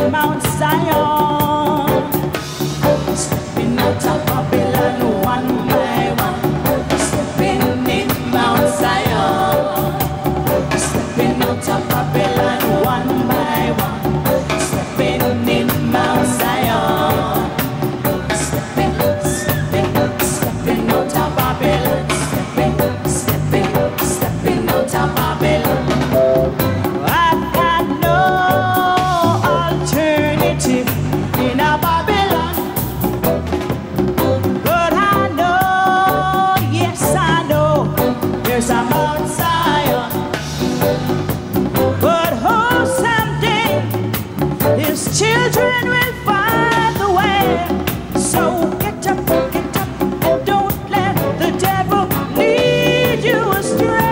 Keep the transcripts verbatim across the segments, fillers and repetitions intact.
in Mount Zion. Stepping out of Babylon one by one. Stepping in Mount Zion. Stepping out of Babylon one by one. Stepping in Mount Zion. Stepping, stepping, stepping out of Babylon. Stepping, stepping, stepping out of Babylon. I've got no alternative in a Babylon. But I know, yes I know, there's a Mount Zion. But oh, someday his children will find the way. So get up, get up, and don't let the devil lead you astray.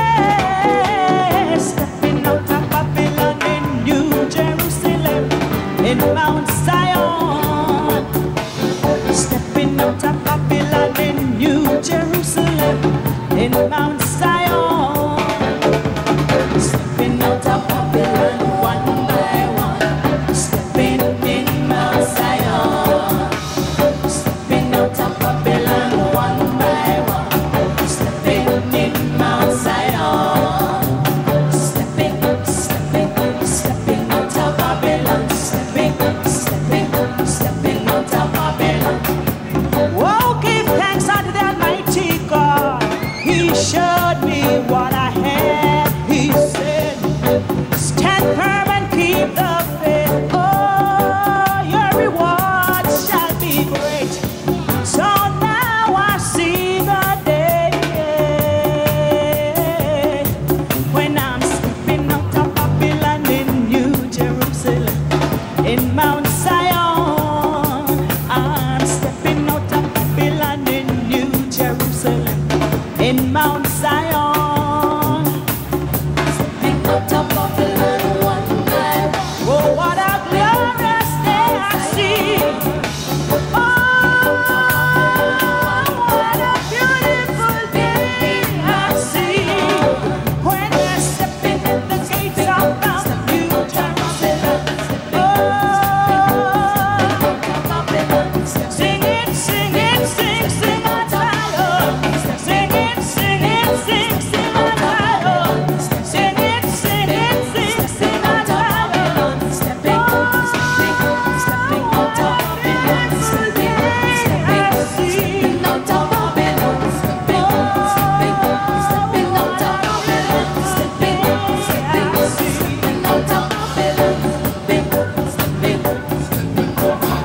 Stepping out of Babylon in New Jerusalem, in Mount Zion. Stepping out of Babylon in New Jerusalem, in Mount Zion. Stepping out of Babylon one by one. Stepping in Mount Zion. Stepping out of Babylon one by one. Stepping in Mount Zion. Stepping, stepping, stepping out of Babylon. Stepping, stepping, stepping out of Babylon. Oh, give thanks unto the Almighty God. He showed me what I had. He said, stand firm and keep the faith. Oh, your reward shall be great. So now I see the day when I'm stepping out of Babylon in New Jerusalem, in Mount Zion. I'm stepping out of Babylon in New Jerusalem, in Mount Zion. Stepping out of Babylon one by one. Oh, what a glorious day I see. Oh, what a beautiful day I see. When they're stepping in the gates of Mount New Jerusalem. Oh, sing it, sing it, sing, sing a Zion. Sing it, sing it, sing, sing a Zion. Sing it, sing it, sing, sing a Zion. Stepping, stepping, stepping out of Babylon. Stepping, stepping, stepping out of Babylon. Stepping, stepping, stepping out of Babylon. Stepping, stepping, stepping out of Babylon. Stepping, stepping.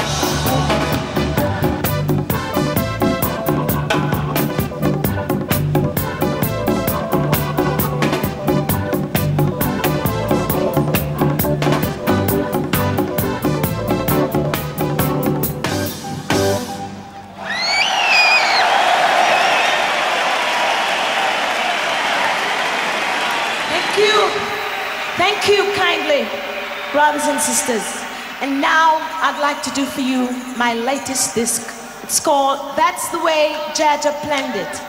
Thank you. Thank you kindly, brothers and sisters. And now I'd like to do for you my latest disc. It's called That's the Way Jah Jah Planned It.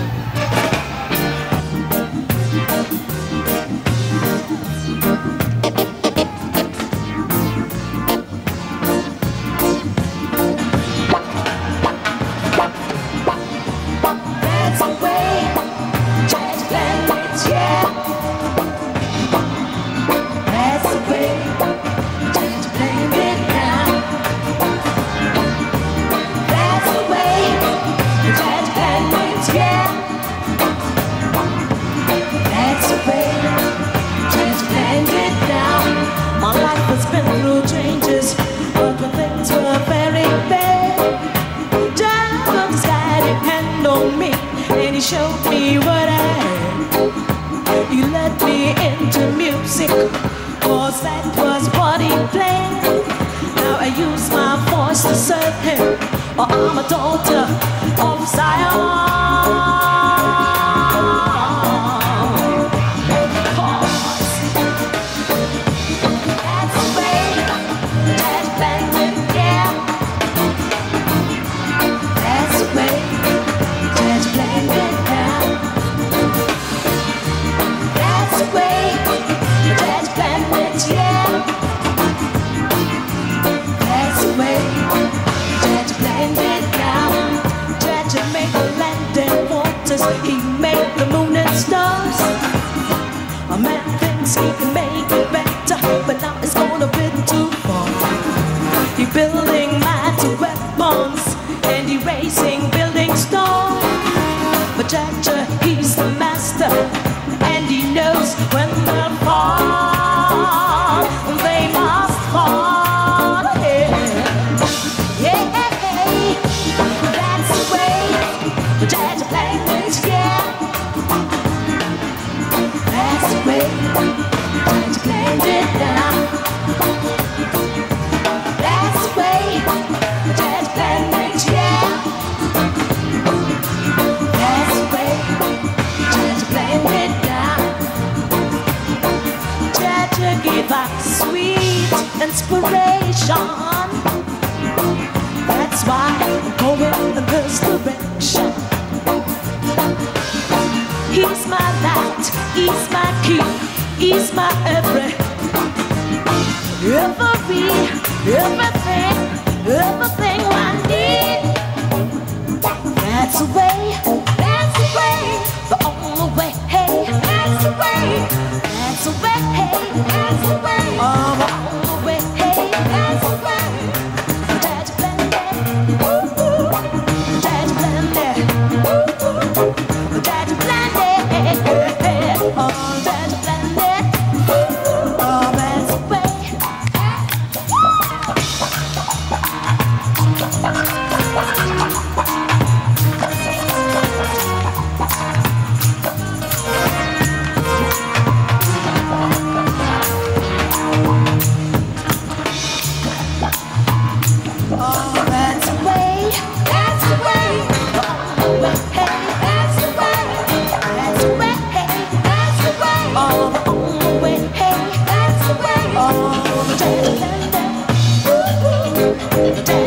That's the way Jah Jah planned it, yeah. That's the way Jah Jah planned it now. That's the way Jah Jah planned it, yeah. That's the way Jah Jah planned it now. My life has been through changes, but the things were very bad. Jah from the sky depend on me, and he showed me what I had. He led me into music, cause that was what he planned. Now I use my voice to serve him, or I'm a daughter of Zion. That's the way Jah Jah planned it, yeah. That's the way Jah Jah planned it now. That's the way Jah Jah planned it, yeah. vibration. That's why I'm going in this direction. He's my light, he's my key, he's my every, every, everything, everything I need. That's the way, that's the way, the only way, hey, that's the way, that's the way, hey, that's the way, oh, the only way, hey, that's the way. Daddy blended, ooh, ooh, daddy blended, ooh, ooh, daddy blended, oh, daddy blended, ooh, oh, that's the way. Damn.